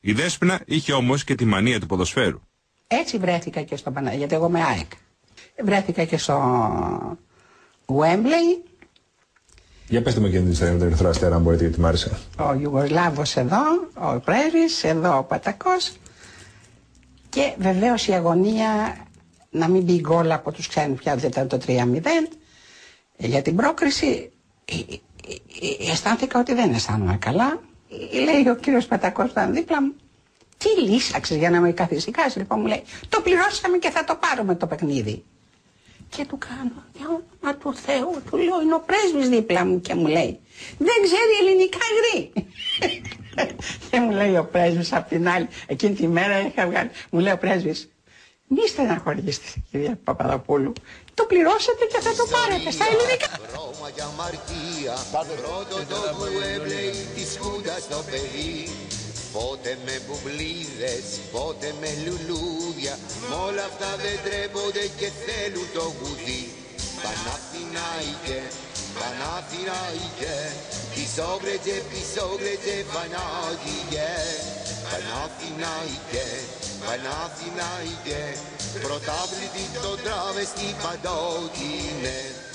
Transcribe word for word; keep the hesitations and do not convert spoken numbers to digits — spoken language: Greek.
Η Δέσποινα είχε όμως και τη μανία του ποδοσφαίρου. Έτσι βρέθηκα και στο Παναγιώτη, γιατί εγώ είμαι ΑΕΚ. Βρέθηκα και στο Γουέμπλεϊ. Για πέστε μου και την ιστορία με τον Ερυθρό Αστέρα, αν μπορείτε, γιατί μ' άρεσε. Ο Ιουγκοσλάβος εδώ, ο πρέσβης, εδώ ο Πατακός. Και βεβαίως η αγωνία να μην μπει γκολ από τους ξένους, πια δεν ήταν το τρία μηδέν. Για την πρόκριση αισθάνθηκα ότι δεν αισθάνομαι καλά. Λέει ο κύριος Πατακός ήταν δίπλα μου. Τι λύσαξες για να με καθησυχάσει? Λοιπόν μου λέει, το πληρώσαμε και θα το πάρουμε το παιχνίδι. Και του κάνω, για όνομα του Θεού, του λέω, είναι ο πρέσβης δίπλα μου και μου λέει, δεν ξέρει ελληνικά γρή. Και μου λέει ο πρέσβης απ' την άλλη, εκείνη τη μέρα είχα βγάλει, μου λέει ο πρέσβης, μη στεναχωρήσετε κυρία Παπαδοπούλου, το πληρώσατε και θα το πάρετε στα ελληνικά. Ρώμα για αμαρτία, πρώτο το Γουέμπλεϊ της Χούντας στο παιδί. Πότε με μπουμπλίδες, πότε με λουλούδια, μ' όλα αυτά δεν τρέπονται και θέλουν το γουδί. Παναθηναϊκέ, Παναθηναϊκέ, πισόγρετζε, πισόγρετζε, Πανάγιε. Παναθηναϊκέ, Παναθηναϊκέ, πρωτάβλητη το τράβεστη παντότινε.